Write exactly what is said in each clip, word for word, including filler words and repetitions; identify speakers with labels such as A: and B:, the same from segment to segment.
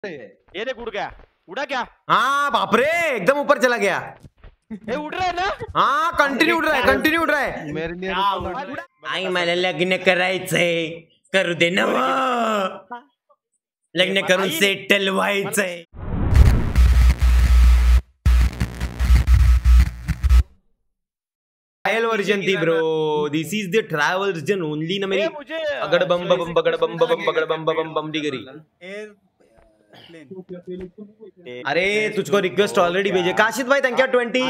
A: ये देख उड़ गया, उड़ा क्या?
B: हाँ बाप रे, एकदम ऊपर चला गया।
A: ये उड़ रहा है ना?
B: हाँ कंटिन्यू उड़ रहा है, कंटिन्यू उड़ रहा है।
C: मेरे लिए
B: आई मला लग्न करायचंय, करू दे ना लग्न करून सेटल व्हायचंय। ट्रायल वर्जन थी bro, this is the trial version only ना मेरी। अगड़ बम बम बगड़ बम बम बगड़ बम बम बम डी करी। अरे तुझको रिक्वेस्ट ऑलरेडी भेजे काशिद भाई, थैंक यू ट्वेंटी।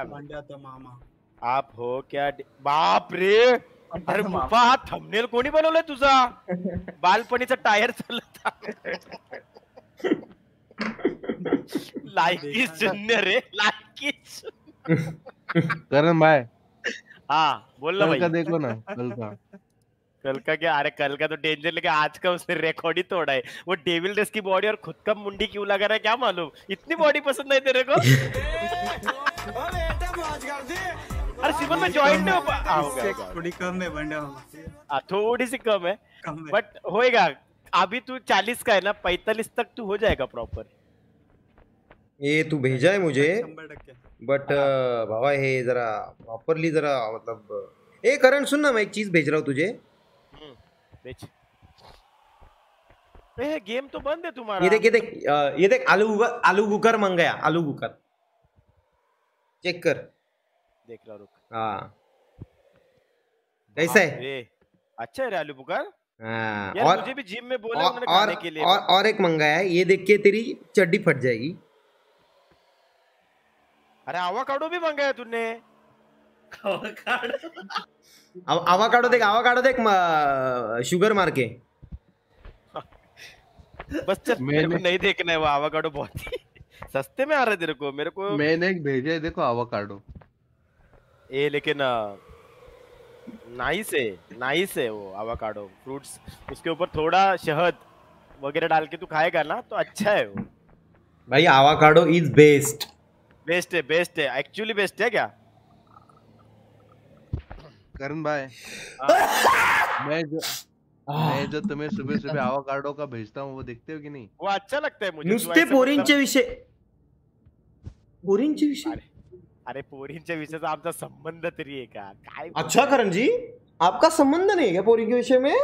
A: आप हो क्या? बाप रे, अरे बाबा हा थंबनेल कोणी बनवलाय तुझा? बालपणीचा टायर चालत लायकी शून्य रे, लायकी।
C: करण भाई
A: हाँ बोल ना भाई।
C: कल का देखो ना, कल का
A: कल का क्या? अरे कल का तो डेंजर, लेकिन आज का उसने रिकॉर्ड ही तोड़ा है। वो डेविल ड्रेस की बॉडी और खुद का मुंडी क्यों लगा रहा है क्या मालूम? इतनी बॉडी पसंद नहीं तेरे को? अरे सिमन में जॉइंट नहीं हो पा,
D: थोड़ी कम है बंडा,
A: थोड़ी सी कम है बट होएगा। अभी तू चालीस का है ना, पैंतालीस तक तू हो जाएगा प्रॉपर।
B: ये तू भेजा है मुझे बट बाबा हे जरा प्रॉपरली जरा मतलब। ए करण सुन ना, मैं एक चीज भेज रहा हूँ तुझे।
A: ए, गेम तो बंद है तुम्हारा।
B: ये देख ये देख ये देख आलू गुकर, आलू गुकर मंगाया, आलू गुकर चेक कर।
A: देख रहा रुक।
B: हाँ कैसा है?
A: अच्छा है रे आलू बुकर।
B: हाँ,
A: यार
B: और
A: मुझे भी जिम में बोला
B: और,
A: उन्होंने खाने के लिए।
B: और, और एक मंगाया है, ये देख के तेरी चड्डी फट जाएगी।
A: अरे आवाकाडो भी मंगाया तूने?
B: आवाकाडो देख, आवाकाडो देख शुगर मार के।
A: बस चल, मेरे को नहीं देखना है वो आवाकाडो, बहुत ही सस्ते में आ रहा है तेरे को। मेरे को
C: मैंने एक भेजा है, देखो आवाकाडो।
A: ए लेकिन नाइस है, नाइस है वो आवाकाडो फ्रूट्स। उसके ऊपर थोड़ा शहद वगैरह डाल के तू खाएगा ना तो अच्छा है वो।
B: भाई आवाकाडो इज बेस्ट।
A: बेस्ट है, बेस्ट है, एक्चुअली बेस्ट है क्या?
C: करण भाई मैं जो मैं जो तुम्हें सुबह सुबह आवाकाडो का भेजता हूँ वो देखते हो कि नहीं?
A: वो अच्छा लगता है मुझे।
B: नुसते पोरींचे विषय, पोरींचे विषय।
A: अरे पोरींच्या विषयाचा आमचा संबंध तरी आहे का काय?
B: अच्छा करण जी, आपका संबंध नहीं है क्या पोरी के विषय में?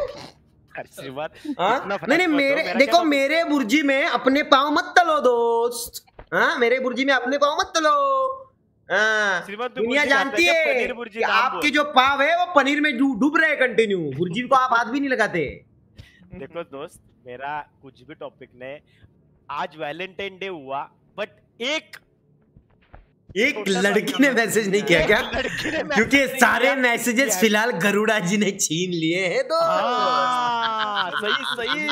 B: नहीं नहीं मेरे देखो, मेरे बुर्जी में अपने पाँव मत तलो दोस्त। हाँ मेरे बुर्जी में अपने पाँव मत तलो। हाँ दुनिया जानती है कि आपके जो पाव है वो पनीर में डूब रहे हैं कंटिन्यू। बुर्जी को आप हाथ भी नहीं लगाते।
A: देखो दोस्त, मेरा कुछ भी टॉपिक नहीं। आज वैलेंटाइन डे हुआ बट एक
B: एक लड़की ने मैसेज नहीं किया क्या? क्योंकि सारे मैसेजेस फिलहाल गरुड़ा जी ने छीन लिए हैं। तो
A: सही सही।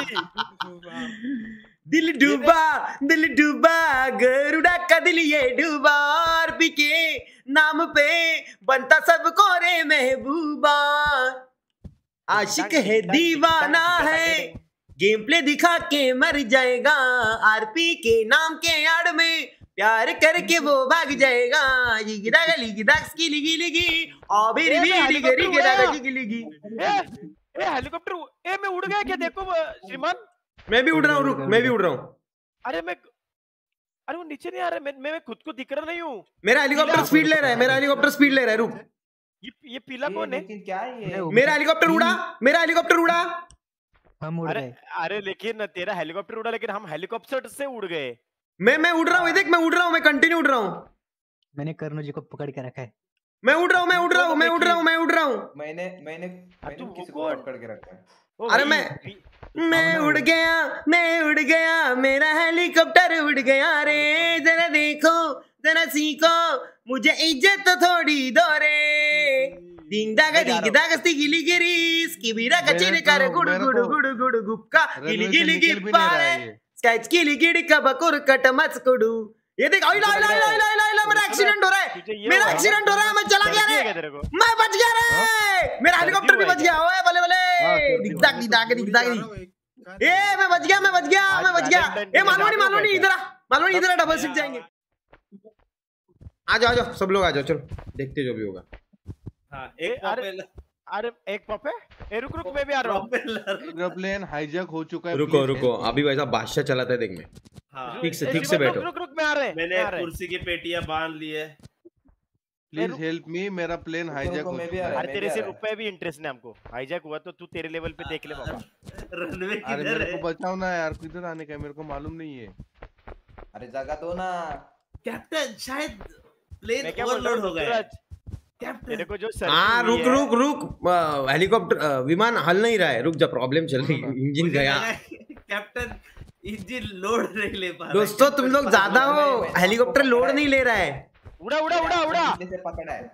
B: दिल डूबा दिल डूबा गरुड़ा का दिल ये डूबा, और के नाम पे बनता सबको रे महबूबा। आशिक है दीवाना है, गेम प्ले दिखा के मर जाएगा। आरपी के नाम के आड़ में प्यार करके वो भाग जाएगा। गिदा गली गिदा स्किली गिली गी और बिरी बिरी गरी गिदा गली गिली गी।
A: ए हेलीकॉप्टर, ए मैं उड़ गया क्या? देखो श्रीमान,
B: मैं भी उड़ रहा हूँ, रुक मैं भी उड़ रहा हूँ।
A: अरे मैं अरे वो नीचे नहीं आ रहा है, मैं मैं खुद को दिख रहा नहीं हूँ।
B: मेरा हेलीकॉप्टर स्पीड ले रहा है, मेरा हेलीकॉप्टर स्पीड ले रहा है। रुक
A: ये ये पीला कौन है?
D: लेकिन क्या ये?
B: मेरा हेलीकॉप्टर उड़ा, मेरा हेलीकॉप्टर उड़ा।
D: हम उड़ गए।
A: अरे लेकिन तेरा हेलीकॉप्टर उड़ा, लेकिन हम हेलीकॉप्टर से उड़ गए।
B: मैं मैं उड़ रहा हूँ, देख मैं उड़ रहा हूँ, मैं कंटिन्यू उड़ रहा हूँ।
D: मैंने कर्ण जी को पकड़ के रखा है।
B: मैं उड़ रहा हूँ, मैं उड़ रहा हूँ, मैं उड़ रहा हूँ, मैं उड़ रहा हूँ।
E: मैंने मैंने मैंने किसी को पकड़ के रखा है।
B: अरे मैं मैं उड़ गया, मैं उड़ गया, मेरा हेलीकॉप्टर उड़ गया रे। जरा देखो जरा सीखो, मुझे इज्जत तो थोड़ी दो रे। दिंग दाग दिंग दाग स्ती गिली गिरी इसकी बीरा कचरे कर गुड़ गुड़ गुड़ गुड़ गुप्का गिली गिली गिप्पारे स्केच गिली गिड़ी का बकुर कट मचकुडू। ये देख आइला आइला आइला आइला आइला आइला मेरा एक्सीडेंट हो रहा है, मेरा एक्सीडेंट हो रहा है, मैं चला गया रे, मैं बच गया रे, मेरा हेलीकॉप्टर भी बच गया। ओए भले भले दिखदाग दिखदाग दिखदाग। ए मैं बच गया, मैं बच गया, मैं बच गया। ए मालवनी मालवनी इधर आ, मालवनी इधर आ, डबल सिक्स जाएंगे। आ जाओ आ जाओ सब लोग आ जाओ, चलो देखते जो भी होगा।
A: हाँ एक अरे अरे एक पप है। ए रुक रुक मैं भी आ रहा हूँ।
C: एरोप्लेन हाईजैक हो चुका है।
B: रुको
C: please
B: रुको
C: help me।
B: अभी वैसा बादशाह चलाता है देख में।
F: हाँ,
B: ठीक से
A: ए,
B: ठीक से
A: शिवन,
B: बैठो।
A: रुक रुक रुक मैं आ रहे हैं, मैं
F: मैंने
A: आ रहे हैं।
F: कुर्सी की पेटियां बांध ली है।
C: प्लीज हेल्प मी, मेरा प्लेन हाईजैक
E: रुको,
C: हो
E: मैं भी
C: चुका
E: आ
C: है।
E: रहा
A: अरे
E: मैं
A: तेरे
E: भी आ
A: से
E: रहा है।
A: रुपए भी इंटरेस्ट नहीं हमको। हाईजैक हुआ तो तू तेरे लेवल पे देख ले बाबा।
F: रनवे
C: अरे
F: किधर
C: मेरे
F: है?
C: को बचाओ ना यार, किधर आने का है मेरे को मालूम नहीं है।
E: अरे जगह दो ना।
F: कैप्टन शायद
A: मैं
F: प्लेन
A: क्या बोल रहा
F: ओवरलोड
A: हूँ
F: हो गया है।
A: सूरज,
F: कैप्टन
A: तेरे को जो
B: हाँ
A: सर्दी
B: रुक
A: हुई है-
B: रुक रुक अ, हेलीकॉप्टर अ, विमान हल नहीं रहा है, रुक जा, प्रॉब्लम चल रही है, इंजन
F: मुझे
B: गया।
F: लगा कैप्टन इंजन लोड नहीं ले पा रहा है।
B: दोस्तों तुम लोग ज्यादा हो,
E: मैं- मैं-
B: हेलीकॉप्टर लोड नहीं ले रहा है।
A: उड़ा उड़ा उड़ा उड़ा।
E: पीछे से पकड़ा है।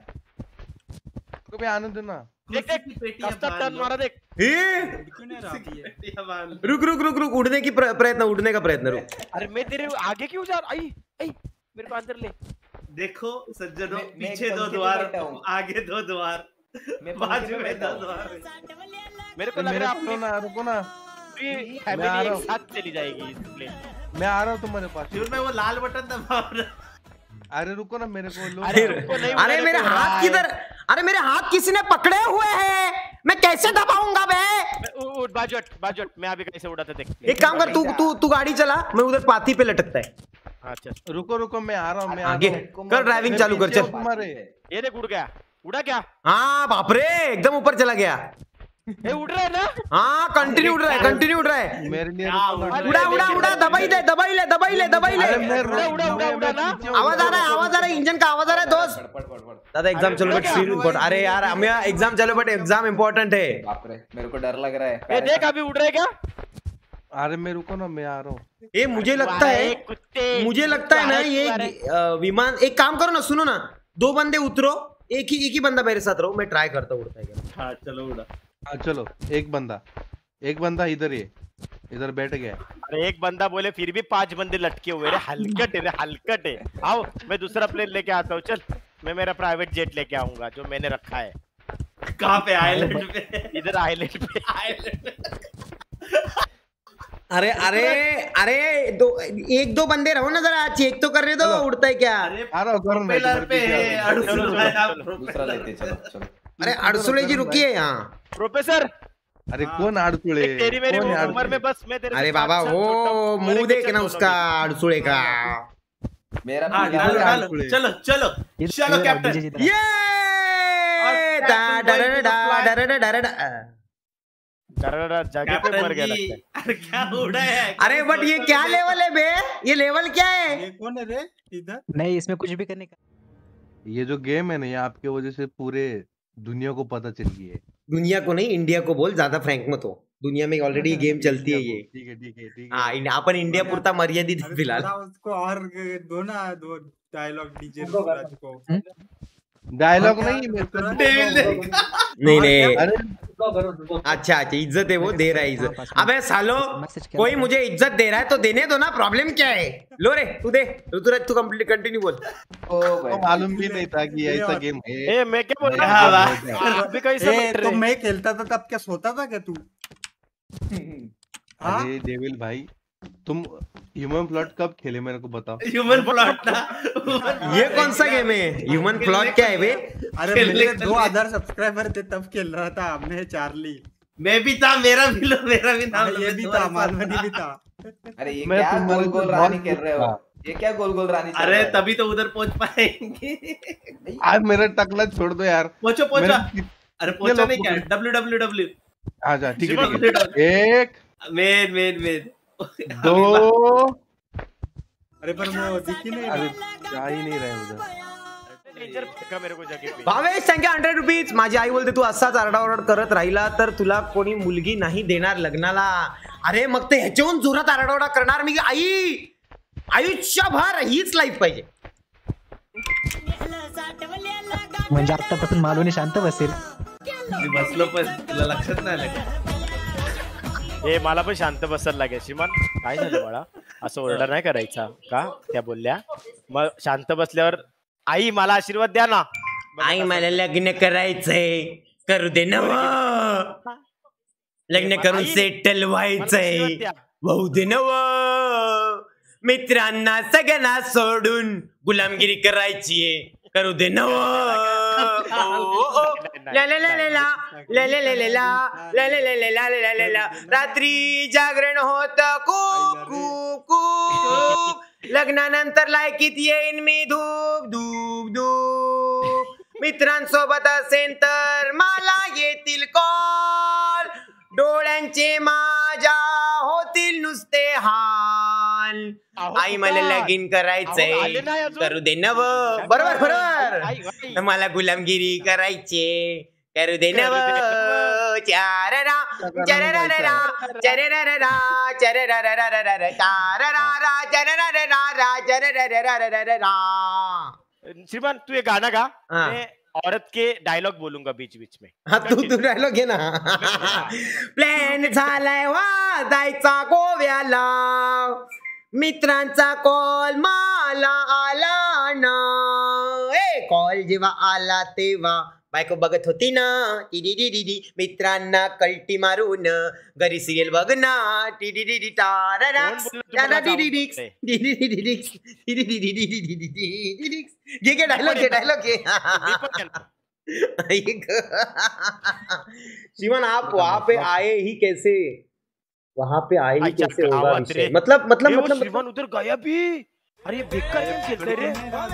C: को भी आने दो ना।
A: देख
F: कुर्सी की
A: देख
F: पेटियां
A: कस्टम
F: बांध
A: टर्न
F: लो।
A: मारा देख।
B: ए,
F: कुर्सी की पेटियां बांध लो।
B: रुक रुक रुक रुक उड़ने की प्र- प्रयत्न उड़ने का प्रयत्न रुक।
A: अरे मैं तेरे आगे क्यों जा रहा? आई आई मेरे को अंदर ले।
F: देखो सज्जनों,
E: मैं- मैं
F: पीछे
E: एक
F: दो
E: पंखे पे
F: द्वार,
E: बैठा हूँ।
F: आगे दो द्वार,
E: मैं पंखे
F: बाजू
E: पे
F: में
E: बैठा
F: दो
E: हूँ।
F: द्वार।
A: मेरे को
C: तो
A: लग
C: मेरे
A: रहा है
C: को
A: अपनी
C: ना, रुको ना,
A: पूरी
C: मैं आ
A: फैमिली
C: रहा
A: एक
C: हूँ।
A: साथ चली जाएगी इस प्लेन।
C: मैं आ रहा हूँ तुम्हारे पास।
F: शिवर में वो लाल बटन दबाओ ना।
C: अरे रुको ना, मेरे को लो।
A: अरे रुको नहीं,
B: अरे मेरे हाथ किधर? अरे मेरे हाथ किसी ने पकड़े हुए हैं, मैं कैसे दबाऊंगा बे?
A: उठ बाजट बाजट, मैं अभी कैसे उड़ाता देख।
B: एक काम कर, तू तू तू गाड़ी चला, मैं उधर पाथी पे लटकता है।
A: अच्छा
C: रुको रुको, मैं आ रहा हूँ, मैं आ
B: आगे
C: रहा हूँ।
B: कर, ड्राइविंग चालू कर, चल।
C: तुम्हारे
A: ये देख उड़ गया। उड़ा क्या?
B: हाँ बाप रे, एकदम ऊपर चला गया।
A: ये उड़ रहा है ना?
B: हाँ कंटिन्यू उड़ रहा है, कंटिन्यू उड़ रहा है।
C: मेरे लिए
F: क्या
C: रुको ना।
F: उड़ा?
B: उड़ा उड़ा उड़ा, दबाई दे दबाई ले दबाई ले दबाई ले।
C: अरे मैं
A: उड़ा, उड़ा, उड़ा, उड़ा ना।
B: आवाज आ रहा है, आवाज आ रहा है, इंजन का आवाज आ रहा है दोस्त।
E: पड़ पड़ पड़ पड़।
B: दादा एग्जाम चलो बट सीरियस इम्पोर्टेंट। अरे यार मेरा एग्जाम चलो बट एग्जाम इम्पोर्टेंट है।
E: बाप रे, मेरे को डर लग रहा
A: ये
E: है।
A: देख अभी उड़ रहे क्या?
C: अरे मैं रुको ना, मैं आ रहा हूँ।
B: ये मुझे लगता
A: अरे
B: है,
A: कुत्ते,
B: मुझे लगता है ना ये
A: अरे,
B: अ, विमान, एक काम करो ना, सुनो ना, दो बंदे उतरो, एक ही एक ही बंदा मेरे साथ रहो, मैं ट्राई करता हूँ उड़ता है क्या।
F: हाँ चलो उड़ा।
C: हाँ चलो, एक बंदा एक बंदा इधर ही है, इधर बैठ गया है।
A: अरे एक बंदा बोले फिर भी पांच बंदे लटके हुए रे, हलकट है रे, हलकट है। आओ मैं दूसरा प्लेन लेके आता हूँ, चल। मैं मेरा प्राइवेट जेट लेके आऊंगा जो मैंने रखा है
F: कहाँ पे? आइलैंड पे।
A: इधर आइलैंड पे।
B: अरे अरे अरे दो एक दो बंदे रहो ना, जरा चेक तो कर रहे दो उड़ता है क्या।
C: आ रहा हूँ, करो ना,
F: प्रोपेलर
C: तुम्हारे
F: पे
C: पीछे आ
F: है,
C: रहा हूँ।
F: अड़सुल
A: चलो,
F: भाई,
A: चलो,
F: आप
A: चलो।
E: दूसरा
F: प्रोपेलर
E: लेते, चलो चलो।
B: अरे अड़सुले जी रुकिए यहाँ।
A: प्रोफेसर
C: अरे कौन आड़सुले?
A: देख तेरी मेरी
C: कौन है
A: उम्र में
C: आड़सुले?
A: बस मैं तेरे से
B: अरे
A: पाँच
B: बाबा
A: साल
B: वो
A: छोटा हूँ।
B: मुंह
A: मेरे
B: देख
A: पीछे
B: ना
A: दोनों
B: उसका
A: भी।
B: अड़सुले का।
E: मेरा
F: हाँ
E: पीछे
F: डालो
E: आ रहा है।
F: डालो, चलो चलो चलो कैप्टन।
B: ये दा डा डा डा डा डा डा डा डा।
A: डरा जगह पे मर गया
F: कैप्टन जी,
A: लगता है।
F: अरे क्या उड़ा है?
B: अरे बट ये क्या लेवल है बे? ये लेवल क्या है?
G: ये कौन है रे इधर?
D: नहीं इसमें कुछ भी करने का
C: ये जो गेम है ना, ये आपके वजह से पूरे दुनिया को पता चल गई है।
B: दुनिया को नहीं, इंडिया को बोल, ज्यादा फ्रैंक मत हो। दुनिया में ऑलरेडी गेम चलती है ये।
C: ठीक है ठीक है ठीक
B: हाँ
C: है।
B: इंडिया- अपन इंडिया पुरता मर्यादित है
G: अरे
B: फिलहाल।
G: थोड़ा उसको और दो ना, दो डायलॉग डीजे ऋतुराज को।
C: डायलॉग नहीं, मैं तो
F: डेविल ने
B: नहीं नहीं,
C: अरे
B: अच्छा अच्छा, इज्जत है वो, दे रहा है इज्जत। अबे सालो,
D: मैसेज क्या
B: कोई मुझे इज्जत दे रहा है तो देने दो ना, प्रॉब्लम क्या है? लो रे तू दे, ऋतुराज तू कंप्लीट कंटिन्यू बोल।
E: ओ
C: तो
E: भाई,
C: मालूम भी नहीं था कि ऐसा गेम है।
A: ए मैं क्या बोल रहा
F: हाँ,
A: हूँ?
F: वाह।
A: आप भी कैसे
G: ए,
A: बैठ
G: तो
A: रहे?
G: मैं खेलता था तब क्या सोता था क्या तू? हाँ?
C: अरे डेविल भाई, तुम ह्यूमन प्लॉट कब खेले मेरे को बताओ।
F: ह्यूमन प्लॉट ना।
B: ये कौन सा गेम है? ह्यूमन प्लॉट क्या है बे?
G: अरे
F: खेलने
G: मेरे
F: के
G: दो
F: लिए।
G: हजार सब्सक्राइबर थे तब खेल रहा था, मैं चार्ली।
F: मैं भी था, मेरा भी लो, मेरा भी नाम
G: हाँ,
F: लो,
G: ये
F: मैं
G: भी
F: तुम्हारे
G: था,
F: साथ
G: मालवनी भी था।
E: अरे ये
C: मैं
E: क्या
C: तुम्हारे
E: गोल गोल
C: से
E: रानी
C: बहुत
E: खेल रहे हो? ये क्या गोल गोल रानी चल
F: अरे
E: रहा है?
F: तभी तो उधर पहुंच पाएंगे।
C: आज मेरा टकला छोड़ दो यार।
F: पहुंचो पहुंचो।
C: मेरा-
F: अरे पहुंचा
C: लोग
F: नहीं क्या?
C: पकड़े।
F: W W W.
C: आजा ठीक है
F: शिवम
C: ठीक है। एक
F: मेन मेन मेन।
C: दो,
G: अरे पर वो दिख ही नहीं
C: अरे
G: रहा।
C: जा ही नहीं रहे उधर।
A: डेंजर फेका मेरे को जगह पे।
B: Bhavesh thank you hundred rupees. माझी आई बोलते तू असाच आरडाओरड करत राहिला तर तुला कोणी मुलगी नाही देणार लग्नाला. अरे मग ते ह्याच्याहून जोरात आरडाओरडा करणार मी. आई आयुष्यभर हीच लाईफ पाहिजे.
D: म्हणजे आतापासून मालवणी शांत बसेल.
F: मी बसलो पण तुला लक्षात नाही आलं का?
A: ए मला पण शांत बसायला लागेल. श्रीमान काय झालं बाळा? असं ओरडा नाही करायचा का? त्या बोलल्या मग शांत बसल्यावर आई मला आशीर्वाद द्या ना.
B: आई मला लग्न करायचंय, करू दे ना व. लग्न करून
A: आई,
B: सेटल
A: मला
B: व्हायचंय,
A: आशीर्वाद द्या.
B: भाऊ दे ना व. मित्रांना सगळ्यांना सोडून गुलामगिरी करायची, करू दे ना व. ओ, ओ, ओ. ला ला ला ला ला ला ला ला ला ला ला ला ला ला ला ला ला रात्री जागरण होत खूप खूप खूप लग्नानंतर लायकीत येईन मी धूप धूप धूप मित्रांसोबत असेल तर मला येतील कॉल डोळ्यांचे माझ्या होतील नुसते हाल आई मला लगीन करायचंय करू दे नव बरोबर बरोबर मला गुलामगिरी करायचे करू दे नव चाररा चररा चररा चररा चररा
A: श्रीमान तू ये गाना गा, मैं औरत के डायलॉग बोलूंगा बीच बीच में.
B: हा तू तू डायलॉग घे ना. प्लॅन झालाय वाजायचा गोव्याला मित्रांचा कॉल मला आला ना ए कॉल जेव्हा आला तेव्हा बायको बघत होती ना टिडी मित्रांना कल्टी मारून घरी सिरियल बघ ना टिडी टारा घे घे डायलॉग घे डायलॉग घे. शिवन आप वहां पे आए ही कैसे वहां पे आए ही कैसे होगा विषय मतलब मतलब मतलब
A: शिवन उधर गया भी. अरे बेकार गेम खेलते रे.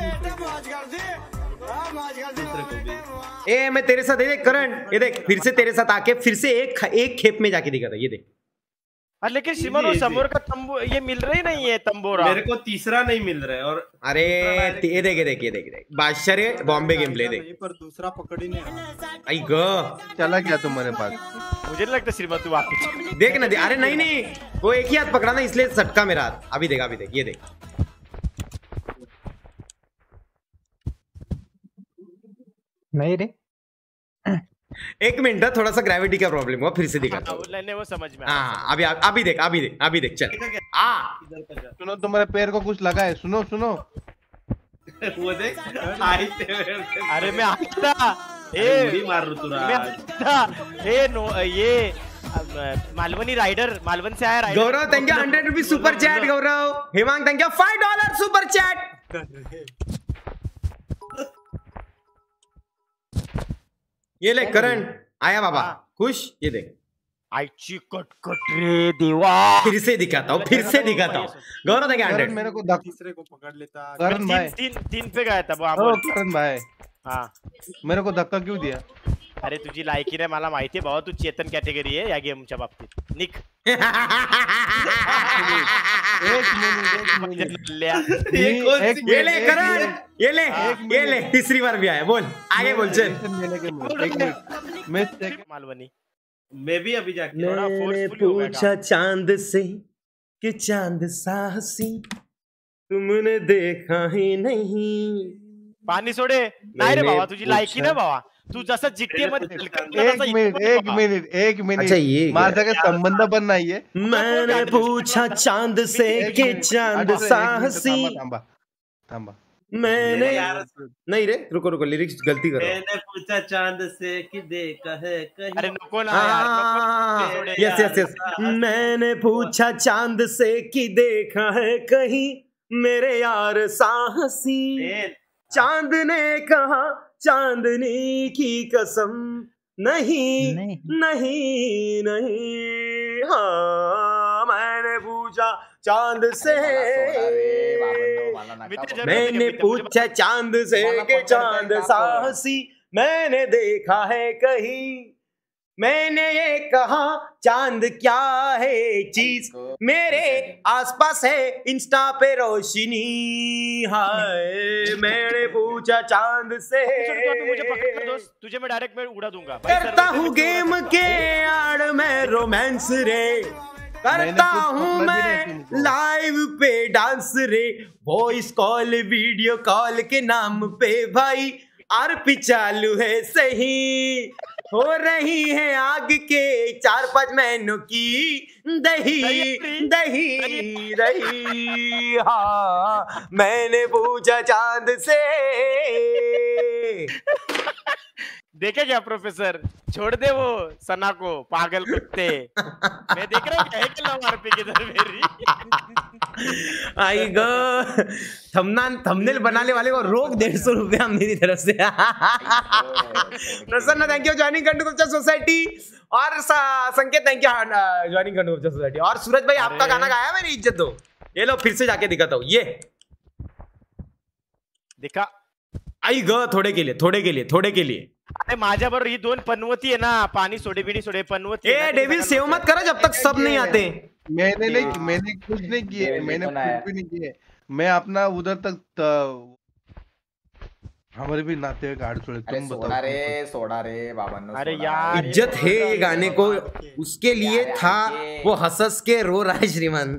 B: ए मैं तेरे साथ ये देख करण ये देख फिर से तेरे साथ आके फिर से एक एक खेप में जाके दिखा था ये देख.
A: अरे लेकिन शिवन वो समोर का तंबू ये मिल रहा ही नहीं है तंबोरा.
F: मेरे को तीसरा नहीं मिल रहा है. और
B: अरे ये देख ये देख ये देख देख बादशाह रे बॉम्बे गेम प्ले देख
G: पर दूसरा पकड़ ही नहीं रहा.
B: आई ग
C: चला क्या तुम्हारे पास.
A: मुझे नहीं लगता श्रीमान तू वापस
B: देख ना दे. अरे नहीं नहीं वो एक ही हाथ पकड़ा ना इसलिए सटका मेरा हाथ. अभी देख अभी देख ये देख
D: नहीं रे
B: एक मिनट थोड़ा सा ग्रेविटी का प्रॉब्लम हुआ फिर से दिखाता हूँ.
A: नहीं वो समझ में.
B: हाँ अभी अभी देख अभी देख अभी देख चल आ
C: सुनो तुम्हारे पैर को कुछ लगा है. सुनो सुनो
F: वो देख
A: अरे मैं आता ए
F: मार रू तुरा
A: ए नो ये मालवनी राइडर मालवन से आया rider.
B: Gaurav thank you hundred rupees super chat. Gaurav Hemang thank you five dollar super chat. ये ले करण आया बाबा खुश. ये देख
A: आईची कटकट रे देवा.
B: फिर से दिखाता हूँ फिर से दिखाता हूँ. Gaurav thank you hundred.
C: मेरे को धक्का
G: तीसरे को पकड़ लेता.
C: करण भाई
A: तीन तीन पे गया था वो.
C: ओ करण भाई
A: हाँ
C: मेरे को धक्का क्यों दिया.
A: अरे तुझी लायकी नाही मला माहिती आहे भावा. तू चेतन कॅटेगरी आहे या गेमच्या बाबतीत. निक
B: ये ले करण ये ले ये ले तीसरी बार भी आया. बोल आगे बोल चल.
C: एक मिनट मैं
A: मालवनी
F: मैं भी अभी जाके
B: मैंने पूछा चांद से कि चांद साहसी तुमने देखा ही नहीं.
A: पाणी सोडे. नाही रे भावा तुझी लायकी ना भावा. तू जसं जीटीए मध्ये
C: एक मिनिट एक मिनिट एक मिनिट.
B: अच्छा ये
C: माझा काही संबंध पण नाहीये.
B: मैंने पूछा चांद से कि चांद साहसी.
C: थांबा थांबा
B: मैंने नहीं रे रुको रुको लिरिक्स गलती करो.
F: मैंने पूछा चांद से कि देखा है कहीं.
A: अरे नको ना यार.
B: Yes yes yes. मैंने पूछा चांद से कि देखा है कहीं मेरे यार साहसी. चांद ने कहा चांदनी की कसम नहीं
D: नहीं,
B: नहीं नहीं हाँ मैंने पूछा चांद से मैंने पूछा चांद से कि चांद साहसी मैंने देखा है कहीं. मैंने ये कहा चांद क्या है चीज मेरे आसपास है इंस्टा पे रोशनी. हाय मैंने पूछा चांद से.
A: मुझे पकड़ दोस्त. तुझे मैं डायरेक्ट मैं उड़ा दूंगा.
B: करता हूँ गेम के आड़ में रोमांस रे. करता हूँ मैं लाइव पे डांस रे. वॉइस कॉल वीडियो कॉल के नाम पे भाई आरपी चालू है सही. हो रही है आग के चार पांच महीनों की दही दही दही. हाँ मैंने पूछा चांद से.
A: देखे क्या प्रोफेसर. छोड़ दे वो सना को पागल कुत्ते. मैं देख रहा हूँ क्या है कि लव आरपी किधर मेरी.
B: आई गो थंबना थंबनेल बनाने वाले को रोक डेढ़ सौ रुपया मेरी तरफ से। प्रसन्न थैंक यू ज्वाइनिंग कंडू सोसाइटी और संकेत थैंक यू ज्वाइनिंग कंडू सोसाइटी। और सूरज भाई आपका गाना गाया मेरी इज्जत दो। ये लो फिर से जाके दिखाता हूँ ये
A: दिखा।
B: आई ग थोडे के लिए थोडे के लिए थोडे के लिए
A: अरे माझ्या बरोबर ही दोन पनवती आहे ना पाणी सोडे बिनी सोडे पनवती
B: ए डेविल सेव मत करो जब तक सब नहीं आते।
C: मैंने नहीं मैंने कुछ नहीं किए मैंने कुछ भी नहीं किए मैं अपना उधर तक त... हमारे भी नाते हैं गाड़ी छोड़े तुम बताओ।
E: सोडा रे सोडा रे बाबांनो।
A: अरे यार
B: इज्जत है ये गाने को उसके लिए था वो हंस के रो रहा है श्रीमान।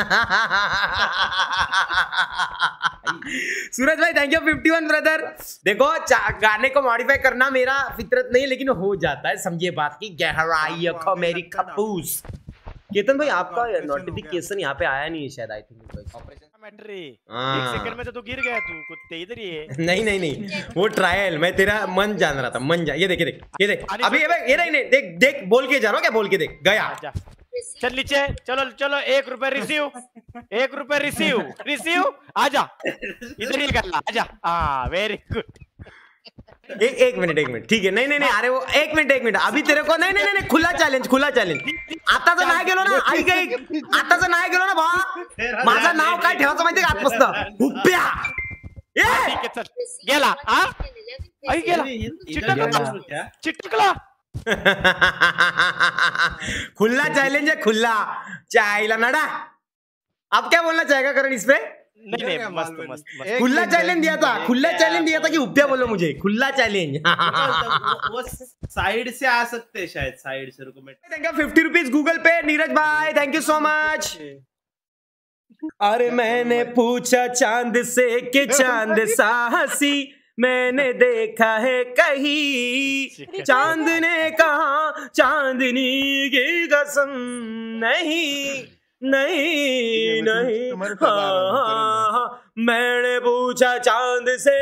B: सूरज भाई thank you fifty one brother. देखो गाने को मॉडिफाई करना मेरा फितरत नहीं लेकिन हो जाता है समझिए बात की गहराई रखो मेरी खपूस। केतन भाई आपका नोटिफिकेशन यहाँ पे आया नहीं है शायद आई थिंक
E: ऑपरेशन
A: मैटर है। एक सेकंड में तो तू गिर गया तू कुत्ते इधर ही है।
B: नहीं नहीं नहीं वो ट्रायल मैं तेरा मन जान रहा था मन जा ये देख ये देख ये देख अभी ये ये नहीं नहीं देख देख बोल के जा रहा हूँ क्या बोल के देख गया।
A: चल नीचे चलो चलो एक रुपए रिसीव एक रुपए रिसीव रिसीव आजा इधर ही कर ला आजा। हाँ वेरी गुड।
B: एक एक मिनट एक मिनिट ठीक आहे नाही नाही नाही अरे वो एक मिनिट एक मिनिट अभी तेरे को नाही नाही नाही खुला चॅलेंज खुला चॅलेंज आताच नाही गेलो ना ऐक ऐक आताच नाही गेलो ना भावा माझं नाव काय ठेवायचं माहिती का आजपासून हुप्प्या
A: ठीक आहे चल गेला हा आई गेला चिटकला चिटकला।
B: खुला चैलेंज है खुला चाइला नडा। अब क्या बोलना चाहेगा करण इस पे?
A: नहीं नहीं मस्त मस्त मस्त
B: खुला चैलेंज दिया था खुला चैलेंज दिया था कि उप्या बोलो मुझे खुला चैलेंज।
F: वो साइड से आ सकते हैं शायद साइड से रुको मैं
B: thank you fifty rupees Google pay Neeraj भाई थैंक यू सो मच। अरे मैंने पूछा चांद से कि चांद साहसी मैंने देखा है कहीं चांद ने कहा चांदनी की कसम नहीं नहीं नहीं हाँ मैंने पूछा चांद से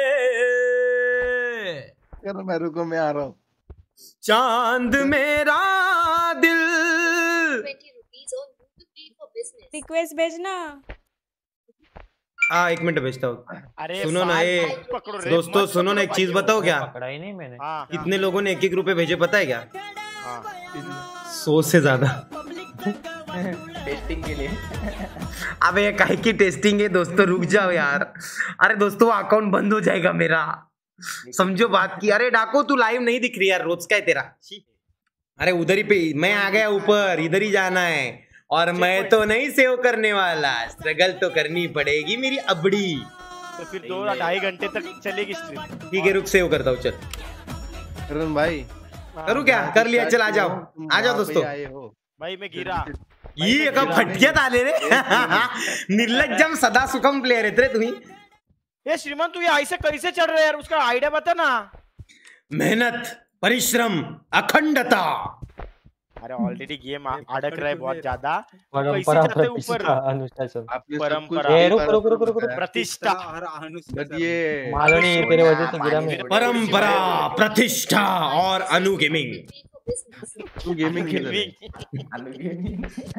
C: मैं रुको मैं आ रहा हूँ
B: चांद मेरा दिल
H: रिक्वेस्ट भेजना।
B: हाँ एक मिनट भेजता हूँ।
A: अरे
B: सुनो ना ये दोस्तों सुनो ना एक चीज बताओ क्या
D: पकड़ा ही नहीं मैंने।
A: हाँ
B: कितने लोगों ने एक एक रुपए भेजे पता है क्या?
A: हाँ
B: सौ से ज्यादा।
E: टेस्टिंग के लिए।
B: अबे ये काहे की टेस्टिंग है दोस्तों रुक जाओ यार। अरे दोस्तों अकाउंट बंद हो जाएगा मेरा समझो बात की। अरे डाको तू लाइव नहीं दिख रही यार रोज का है तेरा। अरे उधर ही पे मैं आ गया ऊपर इधर ही जाना है और मैं तो नहीं सेव करने वाला स्ट्रगल तो करनी पड़ेगी मेरी अबड़ी।
A: तो फिर दो ढाई घंटे तक चलेगी स्ट्रीम।
B: ठीक है रुक सेव करता हूँ चल
C: करण भाई
B: करूँ क्या कर लिया चल आ जाओ आ जाओ दोस्तों।
C: आए हो
A: भाई मैं गिरा
B: ये एका फटक्यात आले रे निर्लज्जम सदा सुखम प्लेयर है रे तुम्ही।
A: ये श्रीमान तू ये ऐसे कैसे चढ़ रहा है यार उसका आइडिया बता ना।
B: मेहनत परिश्रम अखंडता।
A: अरे ऑलरेडी गेम अड़क रहा है बहुत ज्यादा
D: परंपरा
A: कैसे चढ़ते ऊपर
D: प्रतिष्ठा अनुशासन
C: आपने सब
A: परंपरा।
C: कुछ
D: ए, रुक, रुक, रुक, रुक, रुक।
A: प्रतिष्ठा
G: और अनुष्का
C: बट ये
D: मालूम नहीं तेरे वजह से गिरा मैं।
B: परंपरा प्रतिष्ठा और अनु गेमिंग।
C: तू गेमिंग खेल रहा है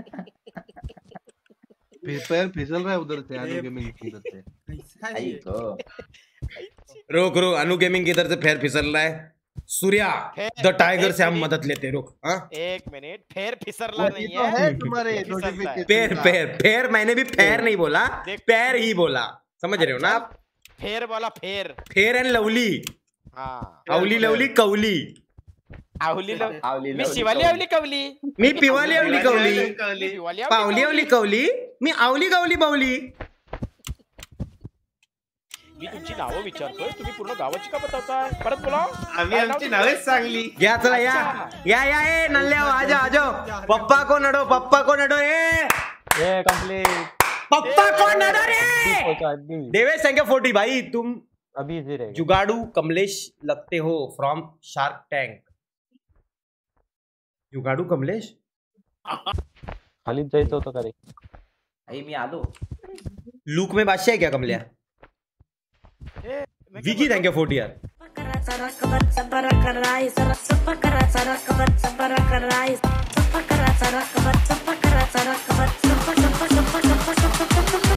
C: फिर पैर फिसल रहा है उधर से अनु गेमिंग की तरफ से।
E: आई तो
B: रोक रोक अनु गेमिंग की तरफ से पैर फिसल रहा है। सूर्या द टाइगर से हम मदद लेते रुक। हाँ
A: एक मिनट फेर फिसरला नहीं
C: तो
A: है
C: है तुम्हारे
A: फिसलता है।
C: नोटिफिकेशन
B: पैर पैर पैर मैंने भी पैर नहीं बोला पैर ही बोला समझ रहे हो ना आप।
A: फेर बोला फेर
B: फेर एंड लवली
A: हाँ
B: अवली लवली कवली
A: आवली लव
E: आवली
A: मी
E: लवली
A: शिवाली आवली कवली
B: मी पिवाली अवली कवली
A: शिवाली
B: पावली अवली कवली मी आवली गवली बावली।
A: मी तुमची नावं विचारतोय तुम्ही पूर्ण गावाची का बतावताय परत बोला।
F: आम्ही आमची नावेच सांगली
B: या चला या या या ए नल्ल्या आ जाओ आ जाओ पप्पा को नडो पप्पा को नडो ए
D: ये कंप्लीट
B: पप्पा को नडो रे।
D: अभी
B: देवेश संख्या फोर्टी भाई तुम
D: अभी इजी रहेगा।
B: जुगाड़ू कमलेश लगते हो फ्रॉम शार्क टैंक। जुगाड़ू कमलेश
D: खाली जायचं होतं का रे?
E: आई मी आलो
B: लूक में बादशाह है क्या कमलिया? विकी थैंक यू फोर्टी यार।
I: Kara